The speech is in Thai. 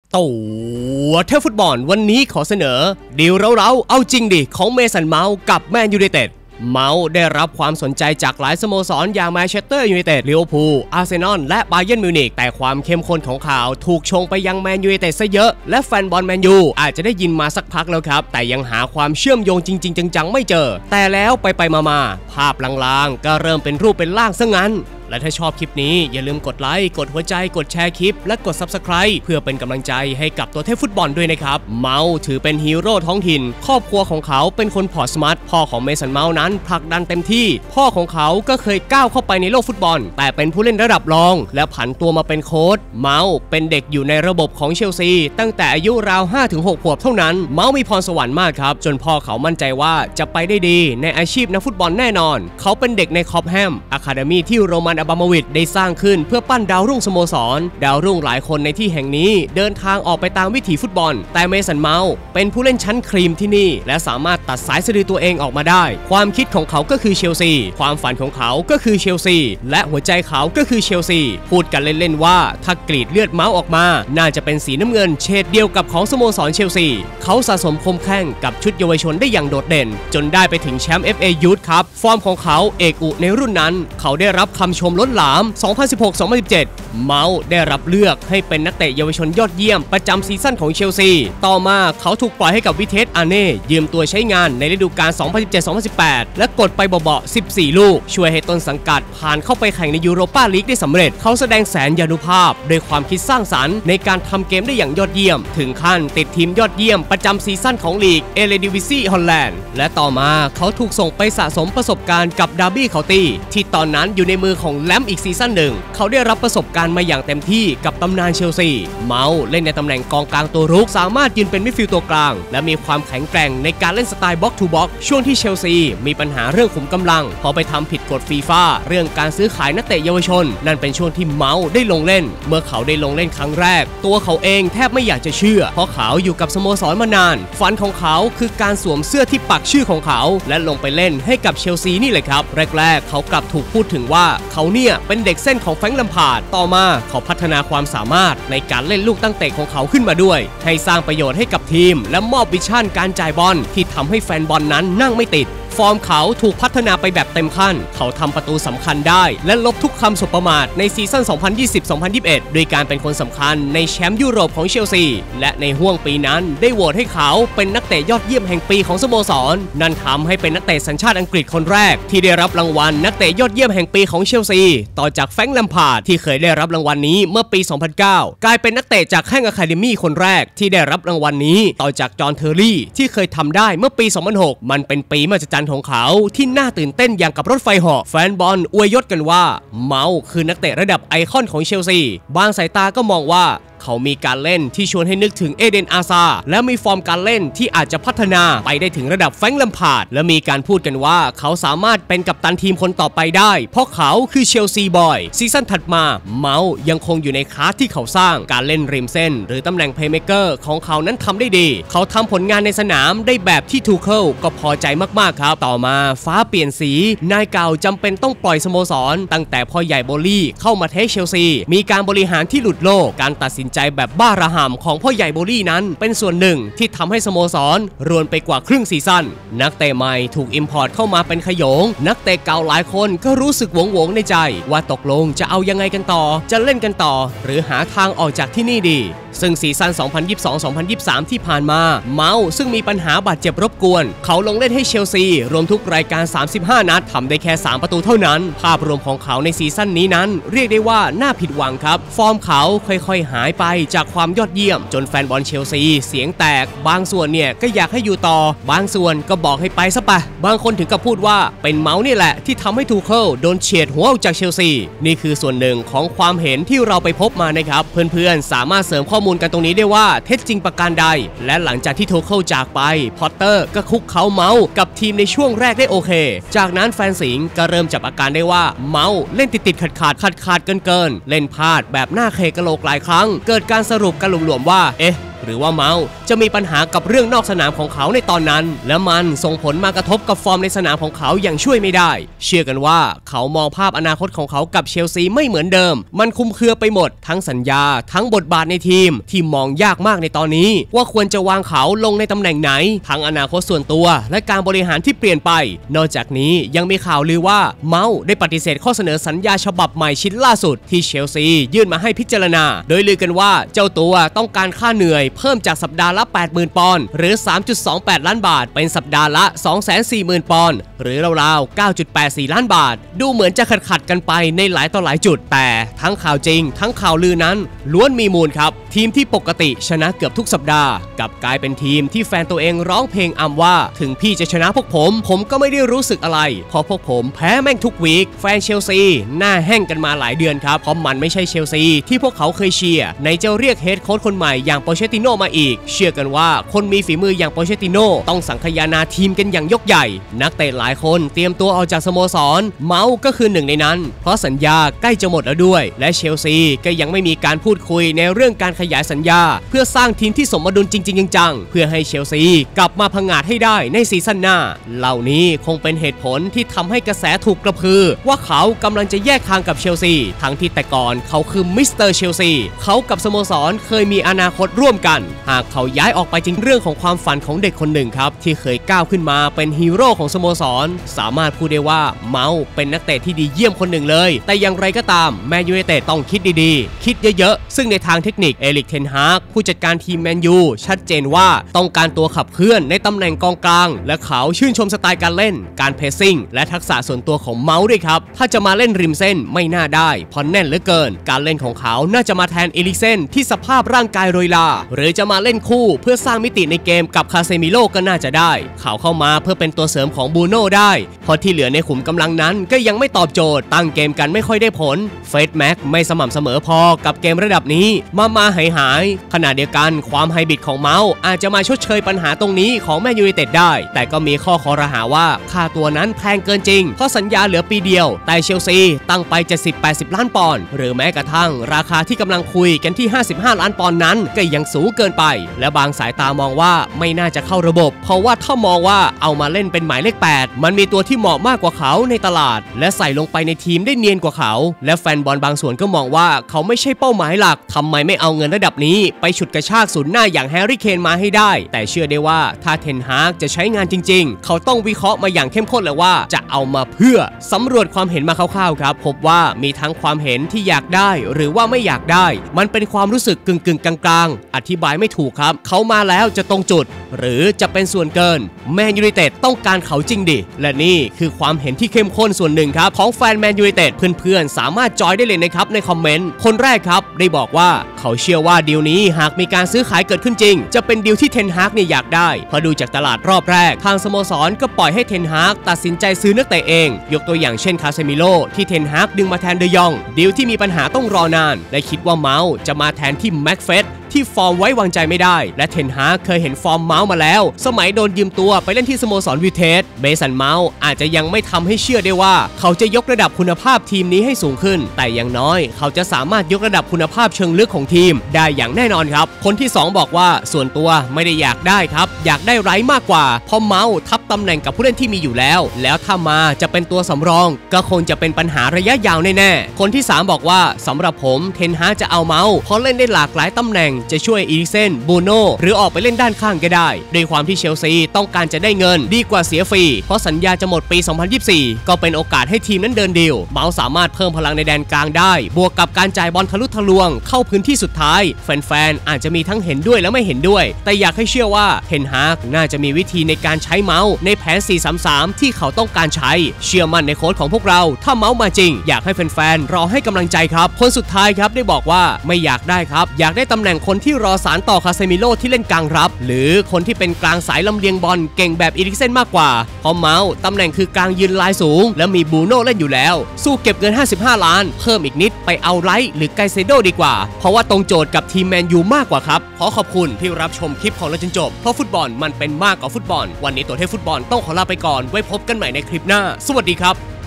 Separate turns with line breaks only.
ตัวเทพฟุตบอลวันนี้ขอเสนอดีลเราเอาจริงดิของเมสันเมาส์กับแมนยูไนเต็ดเมาส์ได้รับความสนใจจากหลายสโมสรอย่างแมนเชสเตอร์ยูไนเต็ดลิเวอร์พูลอาร์เซนอลและบาเยิร์นมิวนิกแต่ความเข้มข้นของข่าวถูกชงไปยังแมนยูไนเต็ดซะเยอะและแฟนบอลแมนยูอาจจะได้ยินมาสักพักแล้วครับแต่ยังหาความเชื่อมโยงจริงๆจังๆไม่เจอแต่แล้วไปมาภาพลางๆก็เริ่มเป็นรูปเป็นร่างซะงั้นและถ้าชอบคลิปนี้อย่าลืมกดไลค์กดหัวใจกดแชร์คลิปและกด Subscribe เพื่อเป็นกำลังใจให้กับตัวเทพฟุตบอลด้วยนะครับเมาส์ถือเป็นฮีโร่ท้องถิ่นครอบครัวของเขาเป็นคนพอร์ตสมาร์ทพ่อของเมสันเมาส์นั้นผลักดันเต็มที่พ่อของเขาก็เคยก้าวเข้าไปในโลกฟุตบอลแต่เป็นผู้เล่นระดับรองและผันตัวมาเป็นโค้ชเมาส์เป็นเด็กอยู่ในระบบของเชลซีตั้งแต่อายุราว 5-6 ขวบเท่านั้นเมาส์มีพรสวรรค์มากครับจนพ่อเขามั่นใจว่าจะไปได้ดีในอาชีพนักฟุตบอลแน่นอนเขาเป็นเด็กในคอปแฮมอะคาเดมี่ที่โรมันอับราโมวิชได้สร้างขึ้นเพื่อปั้นดาวรุ่งสโมสรดาวรุ่งหลายคนในที่แห่งนี้เดินทางออกไปตามวิถีฟุตบอลแต่เมสันเมาส์เป็นผู้เล่นชั้นครีมที่นี่และสามารถตัดสายสะดือตัวเองออกมาได้ความคิดของเขาก็คือเชลซีความฝันของเขาก็คือเชลซีและหัวใจเขาก็คือเชลซีพูดกันเล่นๆว่าถ้ากรีดเลือดเมาส์ออกมาน่าจะเป็นสีน้ำเงินเฉดเดียวกับของสโมสรเชลซีเขาสะสมคมแข้งกับชุดเยาวชนได้อย่างโดดเด่นจนได้ไปถึงแชมป์ FA Youth ครับฟอร์มของเขาเอกอุในรุ่นนั้นเขาได้รับคำชมล้นหลาม2016-2017 เมาส์ได้รับเลือกให้เป็นนักเตะเยาวชนยอดเยี่ยมประจำซีซั่นของเชลซีต่อมาเขาถูกปล่อยให้กับวิเทสอาเน่ยืมตัวใช้งานในฤดูกาล 2017-2018 และกดไปเบาๆ14 ลูกช่วยให้ต้นสังกัดผ่านเข้าไปแข่งในยูโรปาลีกได้สำเร็จเขาแสดงแสนยานุภาพโดยความคิดสร้างสรรค์ในการทำเกมได้อย่างยอดเยี่ยมถึงขั้นติดทีมยอดเยี่ยมประจำซีซั่นของลีกเอเลดิวิซีฮอลแลนด์และต่อมาเขาถูกส่งไปสะสมประสบการณ์กับดาร์บี้เคานตี้ที่ตอนนั้นอยู่ในมือของแลมอีกซีซั่นหนึ่งเขาได้รับประสบการณ์มาอย่างเต็มที่กับตำนานเชลซีเมาส์เล่นในตำแหน่งกองกลางตัวรุกสามารถยืนเป็นมิดฟิลด์ตัวกลางและมีความแข็งแกร่งในการเล่นสไตล์บ็อกทูบ็อกช่วงที่เชลซีมีปัญหาเรื่องขุมกำลังพอไปทำผิดกฎฟีฟ่าเรื่องการซื้อขายนักเตะเยาวชนนั่นเป็นช่วงที่เมาส์ได้ลงเล่นเมื่อเขาได้ลงเล่นครั้งแรกตัวเขาเองแทบไม่อยากจะเชื่อเพราะเขาอยู่กับสโมสรมานานฝันของเขาคือการสวมเสื้อที่ปักชื่อของเขาและลงไปเล่นให้กับเชลซีนี่เลยครับแรกๆเขากลับถูกพูดถึงว่าเขาเนี่ยเป็นเด็กเส้นของแฟรงค์ แลมพาร์ดต่อมาเขาพัฒนาความสามารถในการเล่นลูกตั้งเตะของเขาขึ้นมาด้วยให้สร้างประโยชน์ให้กับทีมและมอบวิชั่นการจ่ายบอลที่ทำให้แฟนบอลนั้นนั่งไม่ติดฟอร์มเขาถูกพัฒนาไปแบบเต็มขั้นเขาทำประตูสำคัญได้และลบทุกคำสบประมาทในซีซั่น 2020-2021 โดยการเป็นคนสำคัญในแชมป์ยุโรปของเชลซีและในห้วงปีนั้นได้โหวตให้เขาเป็นนักเตะยอดเยี่ยมแห่งปีของสโมสรนั่นทำให้เป็นนักเตะสัญชาติอังกฤษคนแรกที่ได้รับรางวัลนักเตะยอดเยี่ยมแห่งปีของเชลซีต่อจากแฟรงค์ แลมพาร์ดที่เคยได้รับรางวัลนี้เมื่อปี 2009 กลายเป็นนักเตะจากแข้งอะคาเดมี่คนแรกที่ได้รับรางวัลนี้ต่อจากจอห์น เทอร์รี่ที่เคยทำได้เมื่อปี 2006 มันเป็นปีมหัศจรรย์ของเขาที่น่าตื่นเต้นอย่างกับรถไฟเหาะแฟนบอลอวยยศกันว่าเมาส์คือนักเตะระดับไอคอนของเชลซีบางสายตาก็มองว่าเขามีการเล่นที่ชวนให้นึกถึงเอเดน อาซาและมีฟอร์มการเล่นที่อาจจะพัฒนาไปได้ถึงระดับแฟรงค์ แลมพาร์ดและมีการพูดกันว่าเขาสามารถเป็นกัปตันทีมคนต่อไปได้เพราะเขาคือเชลซีบอยซีซั่นถัดมาเมาส์ยังคงอยู่ในคลาสที่เขาสร้างการเล่นริมเส้นหรือตำแหน่งเพลย์เมเกอร์ของเขานั้นทำได้ดีเขาทำผลงานในสนามได้แบบที่ทูเคิลก็พอใจมากๆครับต่อมาฟ้าเปลี่ยนสีนายเก่าจำเป็นต้องปล่อยสโมสรตั้งแต่พ่อใหญ่โบลี่เข้ามาเทคเชลซีมีการบริหารที่หลุดโลกการตัดสินใจแบบบ้าระห่ำของพ่อใหญ่โบลี่นั้นเป็นส่วนหนึ่งที่ทำให้สโมสรรวนไปกว่าครึ่งซีซั่นนักเตะใหม่ถูกอิมพอร์ตเข้ามาเป็นขโยงนักเตะเก่าหลายคนก็รู้สึกหวงในใจว่าตกลงจะเอายังไงกันต่อจะเล่นกันต่อหรือหาทางออกจากที่นี่ดีซึ่งซีซั่น 2022-2023 ที่ผ่านมาเมาส์ซึ่งมีปัญหาบาดเจ็บรบกวนเขาลงเล่นให้เชลซีรวมทุกรายการ35นัดทำได้แค่3ประตูเท่านั้นภาพรวมของเขาในซีซั่นนี้นั้นเรียกได้ว่าน่าผิดหวังครับฟอร์มเขาค่อยๆหายไปจากความยอดเยี่ยมจนแฟนบอลเชลซีเสียงแตกบางส่วนเนี่ยก็อยากให้อยู่ต่อบางส่วนก็บอกให้ไปซะปะบางคนถึงกับพูดว่าเป็นเมาส์นี่แหละที่ทำให้ทูเคิลโดนเฉียดหัวออกจากเชลซีนี่คือส่วนหนึ่งของความเห็นที่เราไปพบมานะครับเพื่อนๆสามารถเสริมข้อมูลกันตรงนี้ได้ว่าเท็จจริงประการใดและหลังจากที่ทูเคิลจากไปพอตเตอร์ก็คุกเข่าเมาส์กับทีมในช่วงแรกได้โอเคจากนั้นแฟนสิงห์ก็เริ่มจับอาการได้ว่าเมาส์เล่นติดขาดเกินเล่นพลาดแบบหน้าเคกะโหลกหลายครั้งเกิดการสรุปกันหลวมๆว่าหรือว่าเมาส์จะมีปัญหากับเรื่องนอกสนามของเขาในตอนนั้นและมันส่งผลมากระทบกับฟอร์มในสนามของเขาอย่างช่วยไม่ได้เชื่อกันว่าเขามองภาพอนาคตของเขากับเชลซีไม่เหมือนเดิมมันคลุมเครือไปหมดทั้งสัญญาทั้งบทบาทในทีมที่มองยากมากในตอนนี้ว่าควรจะวางเขาลงในตำแหน่งไหนทั้งอนาคตส่วนตัวและการบริหารที่เปลี่ยนไปนอกจากนี้ยังมีข่าวลือว่าเมาส์ได้ปฏิเสธข้อเสนอสัญญาฉบับใหม่ชิ้นล่าสุดที่เชลซียื่นมาให้พิจารณาโดยลือกันว่าเจ้าตัวต้องการค่าเหนื่อยเพิ่มจากสัปดาห์ละ 80,000 ปอนด์หรือ 3.28 ล้านบาทเป็นสัปดาห์ละ 240,000 ปอนด์หรือราวๆ 9.84 ล้านบาทดูเหมือนจะขัดกันไปในหลายต่อหลายจุดแต่ทั้งข่าวจริงทั้งข่าวลือนั้นล้วนมีมูลครับทีมที่ปกติชนะเกือบทุกสัปดาห์กลับกลายเป็นทีมที่แฟนตัวเองร้องเพลงว่าถึงพี่จะชนะพวกผมก็ไม่ได้รู้สึกอะไรเพราะพวกผมแพ้แม่งทุกวีคแฟนเชลซีหน้าแห้งกันมาหลายเดือนครับเพราะมันไม่ใช่เชลซีที่พวกเขาเคยเชียร์ในจะเรียกเฮดโค้ชคนใหม่อย่างโปเชติโน่มาอีกเชื่อกันว่าคนมีฝีมืออย่างโปเชติโน่ต้องสังคายนาทีมกันอย่างยกใหญ่นักเตะหลายคนเตรียมตัวออกจากสโมสรเมาส์ก็คือหนึ่งในนั้นเพราะสัญญาใกล้จะหมดแล้วด้วยและเชลซีก็ยังไม่มีการพูดคุยในเรื่องการขยายสัญญาเพื่อสร้างทีมที่สมดุลจริงๆจังๆเพื่อให้เชลซีกลับมาพังงาดให้ได้ในซีซั่นหน้าเหล่านี้คงเป็นเหตุผลที่ทำให้กระแสถูกกระพือว่าเขากำลังจะแยกทางกับเชลซีทั้งที่แต่ก่อนเขาคือมิสเตอร์เชลซีเขากับสโมสรเคยมีอนาคตร่วมกันหากเขาย้ายออกไปจริงเรื่องของความฝันของเด็กคนหนึ่งครับที่เคยก้าวขึ้นมาเป็นฮีโร่ของสโมสรสามารถพูดได้ว่าเมาส์เป็นนักเตะที่ดีเยี่ยมคนหนึ่งเลยแต่อย่างไรก็ตามแมนยูไนเต็ดต้องคิดดีๆคิดเยอะๆซึ่งในทางเทคนิคเอริกเทนฮากผู้จัดการทีมแมนยูชัดเจนว่าต้องการตัวขับเคลื่อนในตำแหน่งกองกลางและเขาชื่นชมสไตล์การเล่นการเพรสซิ่งและทักษะส่วนตัวของเมาส์ด้วยครับถ้าจะมาเล่นริมเส้นไม่น่าได้เพราะแน่นเหลือเกินการเล่นของเขาน่าจะมาแทนเอลิกเซนที่สภาพร่างกายโรยลาหรือจะมาเล่นคู่เพื่อสร้างมิติในเกมกับคาเซมิโลก็น่าจะได้เขาเข้ามาเพื่อเป็นตัวเสริมของบูโน่ได้เพราะที่เหลือในขุมกำลังนั้นก็ยังไม่ตอบโจทย์ตั้งเกมกันไม่ค่อยได้ผลเฟรดแม็กไม่สม่ำเสมอพอกับเกมระดับนี้มาหายขณะเดียวกันความไฮบริดของเมาส์อาจจะมาชดเชยปัญหาตรงนี้ของแมนยูไนเต็ดได้แต่ก็มีข้อคอรหาว่าค่าตัวนั้นแพงเกินจริงเพราะสัญญาเหลือปีเดียวแต่เชลซีตั้งไป 70-80 ล้านปอนด์หรือแม้กระทั่งราคาที่กำลังคุยกันที่55 ล้านปอนด์นั้นก็ยังสูงเกินไปและบางสายตามองว่าไม่น่าจะเข้าระบบเพราะว่าถ้ามองว่าเอามาเล่นเป็นหมายเลข 8มันมีตัวที่เหมาะมากกว่าเขาในตลาดและใส่ลงไปในทีมได้เนียนกว่าเขาและแฟนบอลบางส่วนก็มองว่าเขาไม่ใช่เป้าหมายหลักทำไมไม่เอาเงินระดับนี้ไปฉุดกระชากศูนย์หน้าอย่างแฮร์รี่เคนมาให้ได้แต่เชื่อได้ว่าถ้าเทนฮากจะใช้งานจริงๆเขาต้องวิเคราะห์มาอย่างเข้มข้นเลยว่าจะเอามาเพื่อสำรวจความเห็นมาคร่าวๆครับพบว่ามีทั้งความเห็นที่อยากได้หรือว่าไม่อยากได้มันเป็นความรู้สึกกึ่งกลางๆอธิบายไม่ถูกครับเขามาแล้วจะตรงจุดหรือจะเป็นส่วนเกินแมนยูไนเต็ดต้องการเขาจริงดิและนี่คือความเห็นที่เข้มข้นส่วนหนึ่งครับของแฟนแมนยูไนเต็ดเพื่อนๆสามารถจอยได้เลยนะครับในคอมเมนต์คนแรกครับได้บอกว่าเขาเชื่อว่าดีลนี้หากมีการซื้อขายเกิดขึ้นจริงจะเป็นดีลที่เทนฮากเนี่ยอยากได้พอดูจากตลาดรอบแรกทางสโมสรก็ปล่อยให้เทนฮากตัดสินใจซื้อนักเตะเองยกตัวอย่างเช่นคาเซมิโลที่เทนฮากดึงมาแทนเดยองดีลที่มีปัญหาต้องรอนานและคิดว่าเมาส์จะมาแทนที่แม็กเฟสที่ฟอร์มไว้วางใจไม่ได้และเทนฮากเคยเห็นฟอร์มเมาส์มาแล้วสมัยโดนยืมตัวไปเล่นที่สโมสรวิเทสเมสันเมาส์อาจจะยังไม่ทำให้เชื่อได้ว่าเขาจะยกระดับคุณภาพทีมนี้ให้สูงขึ้นแต่อย่างน้อยเขาจะสามารถยกระดับคุณภาพเชิงลึกของทีมได้อย่างแน่นอนครับคนที่2บอกว่าส่วนตัวไม่ได้อยากได้ครับอยากได้ไร้มากกว่าเพราะเมาส์ทับตำแหน่งกับผู้เล่นที่มีอยู่แล้วถ้ามาจะเป็นตัวสำรองก็คงจะเป็นปัญหาระยะยาวแน่ๆคนที่3บอกว่าสำหรับผมเทนฮากจะเอาเมาส์เพราะเล่นได้หลากหลายตำแหน่งจะช่วยอีริกเซนบูโน่หรือออกไปเล่นด้านข้างก็ได้โดยความที่เชลซีต้องการจะได้เงินดีกว่าเสียฟรีเพราะสัญญาจะหมดปี 2024 ก็เป็นโอกาสให้ทีมนั้นเดินดีลเมาส์สามารถเพิ่มพลังในแดนกลางได้บวกกับการจ่ายบอลทะลุทะลวงเข้าพื้นที่สุดท้ายแฟนๆอาจจะมีทั้งเห็นด้วยและไม่เห็นด้วยแต่อยากให้เชื่อว่าเทนฮากน่าจะมีวิธีในการใช้เมาส์ในแผน 4-3-3 ที่เขาต้องการใช้เชื่อมั่นในโค้ชของพวกเราถ้าเมาส์มาจริงอยากให้แฟนๆรอให้กำลังใจครับคนสุดท้ายครับได้บอกว่าไม่อยากได้ครับอยากได้ตำแหน่งคนที่รอสารต่อคาเซมิโลที่เล่นกลางรับหรือคนที่เป็นกลางสายลำเลียงบอลเก่งแบบอีริกเซนมากกว่าเพราะเมาส์ตำแหน่งคือกลางยืนลายสูงและมีบูโน่เล่นอยู่แล้วสู้เก็บเงิน55 ล้านเพิ่มอีกนิดไปเอาไลท์หรือไกเซโดดีกว่าเพราะว่าตรงโจทย์กับทีมแมนยูมากกว่าครับขอขอบคุณที่รับชมคลิปของเราจนจบเพราะฟุตบอลมันเป็นมากกว่าฟุตบอลวันนี้ตัวเทพฟุตบอลต้องขอลาไปก่อนไว้พบกันใหม่ในคลิปหน้าสวัสดีครับ